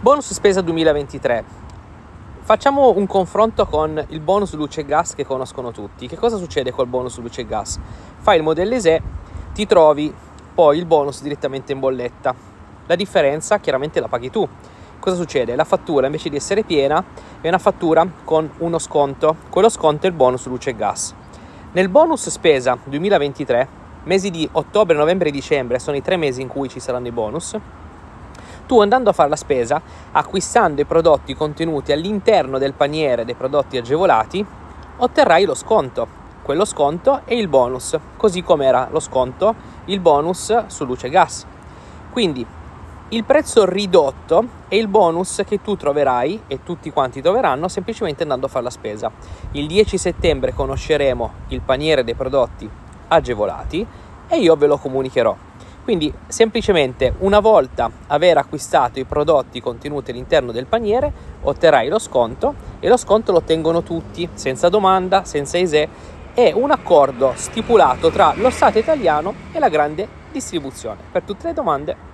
Bonus spesa 2023. Facciamo un confronto con il bonus luce e gas che conoscono tutti. Che cosa succede col bonus luce e gas? Fai il modello ISEE, ti trovi poi il bonus direttamente in bolletta. La differenza chiaramente la paghi tu. Cosa succede? La fattura invece di essere piena è una fattura con uno sconto. Quello sconto è il bonus luce e gas. Nel bonus spesa 2023, mesi di ottobre, novembre e dicembre sono i 3 mesi in cui ci saranno i bonus. Tu andando a fare la spesa, acquistando i prodotti contenuti all'interno del paniere dei prodotti agevolati, otterrai lo sconto. Quello sconto è il bonus, così come era lo sconto, il bonus su luce e gas. Quindi il prezzo ridotto è il bonus che tu troverai e tutti quanti troveranno semplicemente andando a fare la spesa. Il 10 settembre conosceremo il paniere dei prodotti agevolati e io ve lo comunicherò. Quindi semplicemente una volta aver acquistato i prodotti contenuti all'interno del paniere otterrai lo sconto e lo sconto lo ottengono tutti, senza domanda, senza ISEE. È un accordo stipulato tra lo Stato italiano e la grande distribuzione. Per tutte le domande